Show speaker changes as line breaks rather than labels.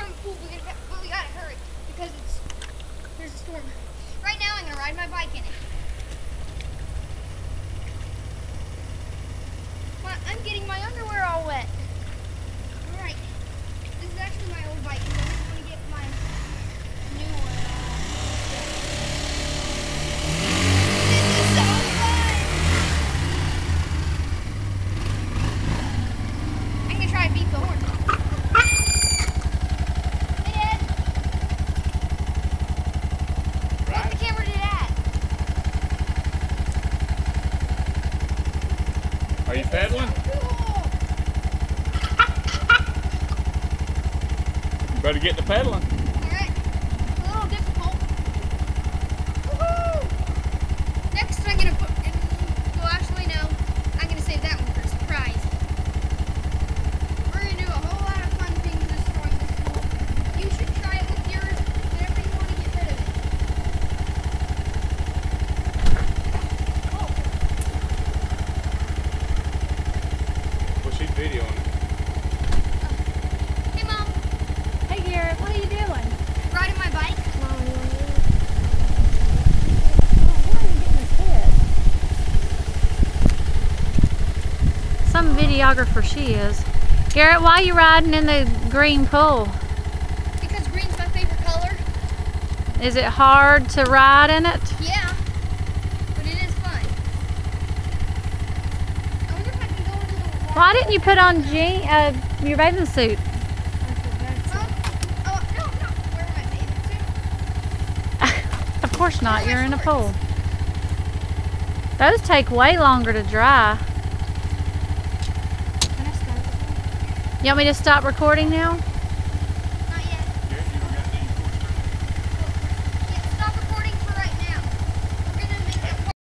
from the pool, but we gotta hurry because there's a storm. Right now, I'm gonna ride my bike in it. I'm getting my underwear all wet. All right, this is actually my old bike. So I'm gonna get my new one. This is so fun. I'm gonna try to beat the horn. Hey, Dad. What the camera did that?
Are you pedaling? You better get to pedaling.
Alright. It's a little difficult. Woohoo! Next I'm gonna put well actually no. I'm gonna save that one for a surprise. We're gonna do a whole lot of fun things this storm this pool. You should try it with yours whenever you want to get rid of it.
Well, she's videoing it.
Hey Mom,
Hey Garrett, what are you doing?
riding my bike.
Mom, you want to eat? Oh, why are you getting his head? Some videographer she is. Garrett, why are you riding in the green pool?
Because green's my favorite color.
Is it hard to ride in it?
Yeah, but it is fun. I wonder if I can go into the water.
Why didn't you put on your bathing suit?
Oh, no, I'm not wearing my bathing suit.
Of course not, you're in a pool. Those take way longer to dry.
Can I start?
You want me to stop recording now?